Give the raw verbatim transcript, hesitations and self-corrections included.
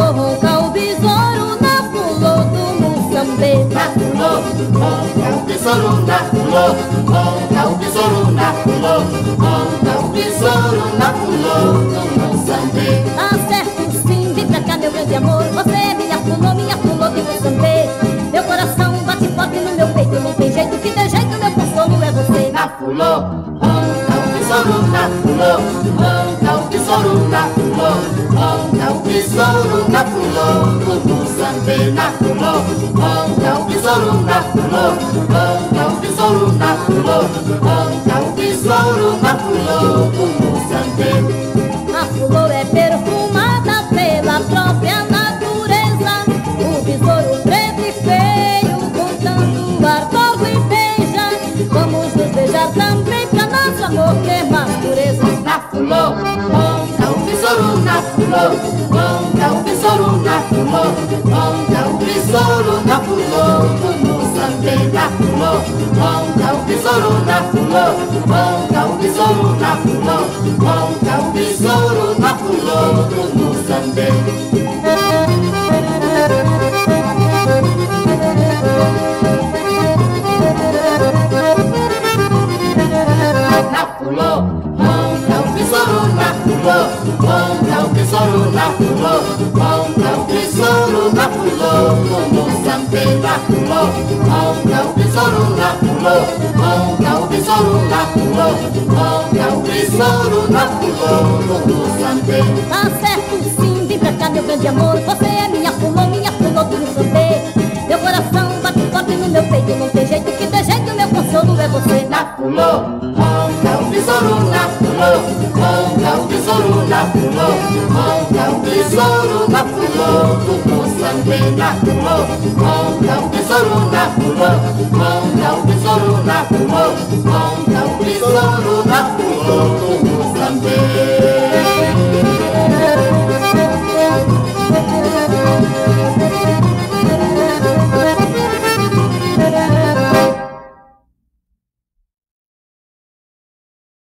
pulou, ronca o besouro na pulou do Moçambique. Na pulou, ronca o besouro na pulou, ronca o besouro na pulou, ronca o besouro na pulou do Moçambique. Tá certo sim, vem pra cá meu grande amor, você me apulou, me apulou de Moçambique. Meu coração bate forte no meu peito, não tem jeito, que tem jeito, meu consolo é você. Na pulou, ronca o besouro na pulou, ronca o besouro na pulou, ronca o besouro na pulou do Moçambique. Na pulou, ronca o besouro na pulou, ronca o besouro na pulou, ronca o besouro na pulou do Moçambique. A pulou é perfumada pela própria natureza, o besouro preto e feio contando ardor e beija. Vamos nos beijar também pra nosso amor ter mais pureza. Na pulou, ronca o besouro na pulou, ronca o besouro na pulou, ronca o besouro na pulou do Moçambique. Na pulou, ronca o besouro na pulou, ronca o besouro na pulou, ronca o besouro na pulou do Moçambique. Na pulou, ronca o besouro na pulou, ronca o besouro na pulou, ronca o besouro na pulou do Moçambique. Na pulou, ronca o besouro na pulou, ronca o besouro na pulou, ronca o besouro na pulou do Moçambique. Tá certo sim, vem pra cá meu grande amor, você é minha pulou, minha pulou do Moçambique. Meu coração bate forte no meu peito, não tem jeito, que tem jeito, meu consolo é você. Na pulou, ronca o besouro na pulou, ronca o besouro na pulou, ronca o besouro na pulou do Moçambique. Na pulou, ronca o besouro na pulou, ronca o besouro na pulou, ronca o besouro na pulou do Moçambique.